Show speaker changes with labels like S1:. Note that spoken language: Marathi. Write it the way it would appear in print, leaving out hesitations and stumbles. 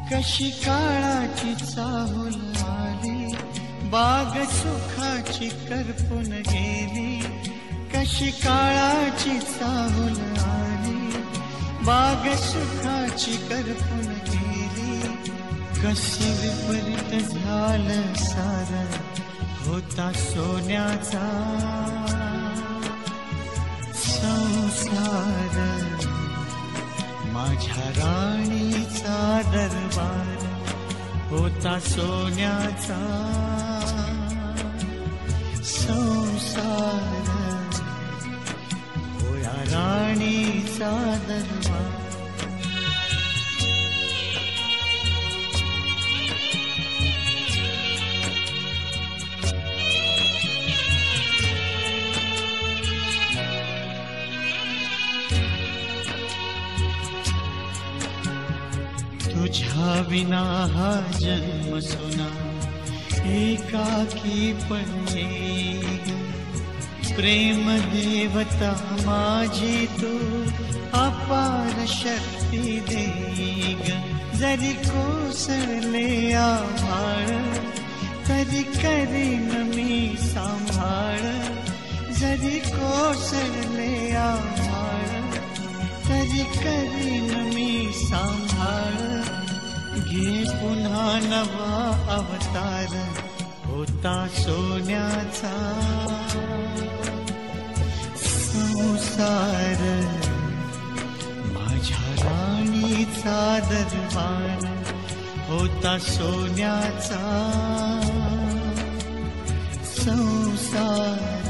S1: कशी काळाची चाहूल आली, बाग सुखाची करपून गेली. कशी काळाची चाहूल आली, बाग सुखाची करपून गेली. कशी विपरीत झालं सारं, होता सोन्याचा संसार. माझ्या राणीचा दरबार होता सोन्याचा संसार. होया राणीचा दरबार. तुझ्या विना हा जन्म सुना, एकाकी पण येईन. प्रेम देवता माझी तू अपार शक्ती देईग. जरी कोसळले आभाळ तरी करीन मी सांभाळ. जरी कोसळले आभाळ तरी करीन मी सांभाळ. घे पुन्हा नवा अवतार होता सोन्याचा संसार. माझ्या राणीचा दरबार होता सोन्याचा संसार.